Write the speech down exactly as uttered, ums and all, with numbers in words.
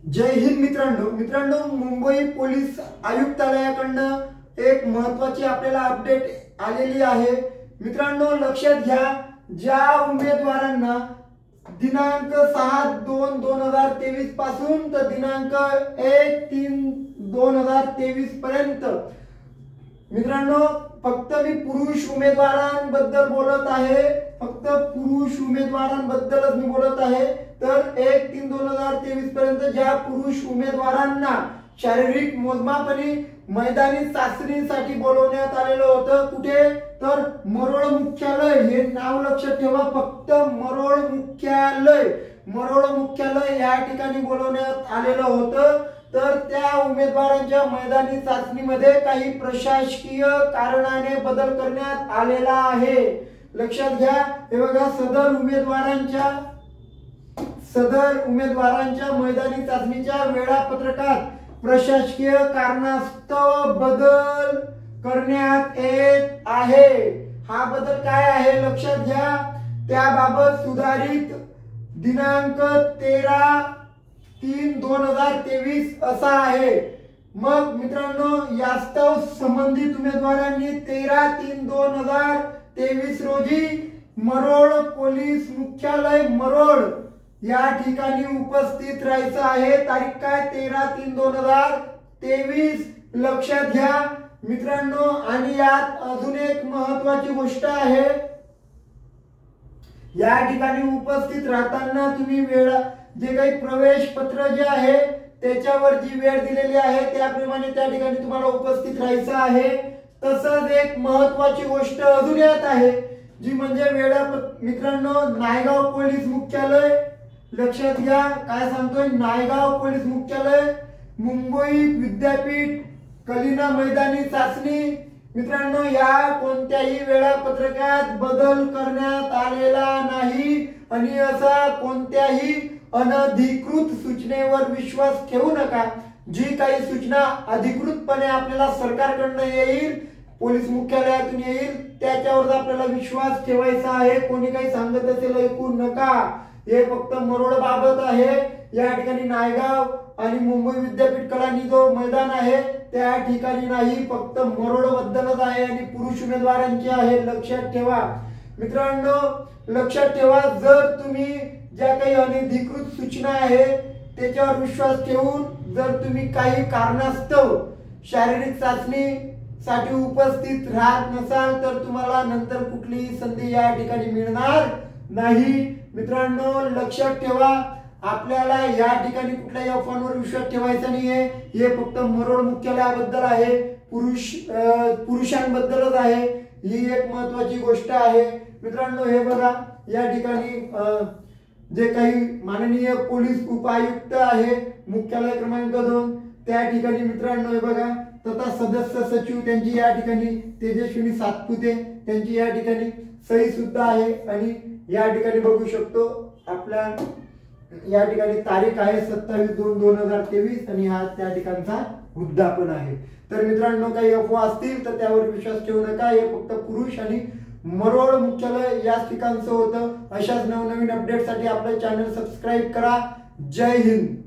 जय हिंद मित्रांनो मित्रांनो मुंबई पोलीस आयुक्तालयाकडून एक महत्त्वाची आपल्याला अपडेट आलेली आहे। मित्रांनो लक्षात घ्या, ज्या उमेदवारांना दिनांक सात दोन दोन हजार तेवीस पासून तर दिनांक एक तीन दोन हजार तेवीस पर्यंत, मित्रांनो फक्त मी पुरुष उमेदवारांबद्दल बोलत आहे, फक्त पुरुष उमेदवारांबद्दलच मी बोलत आहे। तर एक तीन दोन हजार तेवीस पर्यंत ज्या पुरुष उमेदवारांना शारीरिक मोजमाप आणि मैदानी चाचणीसाठी बोलवण्यात आलेलं होतं, कुठे तर मरोळ मुख्यालय, हे नाव लक्षात ठेवा, फक्त मरोळ मुख्यालय, मरोळ मुख्यालय या ठिकाणी बोलवण्यात आलेलं होतं। तर त्या उमेदवारांच्या मैदानी चाचणीमध्ये काही प्रशासकीय कारणाने बदल करण्यात आलेला आहे। लक्षात घ्या, हे बघा, सदर उमेदवारांच्या सदर उमेदवारांच्या मैदानी चाचणीच्या वेळापत्रकात प्रशासकीय कारणास्तव बदल करण्यात येत आहे। हा बदल काय आहे लक्षात घ्या, त्याबाबत सुधारित दिनांक तेरा तीन दोन हजार तेवीस असा आहे। मग मित्रांनो यास्तव संबंधित उमेदवारांनी तेरा तीन दोन हजार तेवीस रोजी मरोळ पोलीस मुख्यालय मरोळ या ठिकाणी उपस्थित राहायचं आहे। तारीख काय, तेरा तीन दोन हजार तेवीस, लक्षात घ्या मित्रांनो। आणि यात अजून एक महत्त्वाची गोष्ट आहे, या ठिकाणी उपस्थित राहताना तुम्ही वेळ जे काही प्रवेश पत्र जे आहे त्याच्यावर जी वेळ दिलेली आहे त्याप्रमाणे त्या ठिकाणी तुम्हाला उपस्थित राहायचं आहे। तसंच एक महत्त्वाची गोष्ट अजून यात आहे, जी म्हणजे वेळा मित्रांनो नायगाव पोलीस मुख्यालय, लक्षात घ्या काय सांगतोय, नायगाव पोलीस मुख्यालय मुंबई विद्यापीठ कलिना मैदानी चाचणी, मित्रांनो या कोणत्याही वेळापत्रकात बदल करण्यात आलेला नाही आणि असा कोणत्याही अनधिकृत सूचनेवर विश्वास ठेवू नका। जी काही सूचना अधिकृतपणे आपल्याला सरकारकडून येईल, पोलीस मुख्यालयातून येईल, त्याच्यावर आपल्याला विश्वास ठेवायचा आहे। कोणी काही सांगत असेल ऐकू नका, हे फक्त मरोळ बाबत आहे। या ठिकाणी नायगाव आणि मुंबई विद्यापीठ कलानी जो मैदान आहे त्या ठिकाणी नाही, फक्त मरोळ बद्दलच आहे आणि पुरुष उमेदवारांची आहे, लक्षात ठेवा मित्रांनो। लक्षात ठेवा, जर तुम्ही ज्या काही अनधिकृत सूचना आहे त्याच्यावर विश्वास ठेवून जर तुम्ही काही कारणास्तव शारीरिक चाचणी साठी उपस्थित राहत नसाल तर तुम्हाला नंतर कुठलीही संधी या ठिकाणी मिळणार नाही। मित्रांनो लक्षात ठेवा, आपल्याला या ठिकाणी कुठल्याही अफवांवर विश्वास ठेवायचा नाहीये, हे फक्त मरोळ मुख्यालयाबद्दल आहे, पुरुष पुरुषांबद्दलच आहे, ही एक महत्त्वाची गोष्ट आहे। मित्रांनो हे बघा, या ठिकाणी जे काही माननीय पोलीस उपायुक्त आहे मुख्यालय क्रमांक दोन त्या ठिकाणी मित्रांनो हे बघा, तथा सदस्य सचिव त्यांची या ठिकाणी तेजस्विनी सातपुते त्यांची या ठिकाणी सही सुद्धा आहे। आणि या ठिकाणी बघू शकतो आपल्या या ठिकाणी तारीख आहे सत्तावीस दोन दोन हजार तेवीस आणि हा त्या ठिकाणचा मुद्दा पण आहे। तर मित्रांनो काही अफवा असतील तर त्यावर विश्वास ठेवू नका, हे फक्त पुरुष आणि मरोळ मुख्यालय याच ठिकाणचं होतं। अशाच नवनवीन अपडेटसाठी आपलं चॅनल सबस्क्राईब करा। जय हिंद।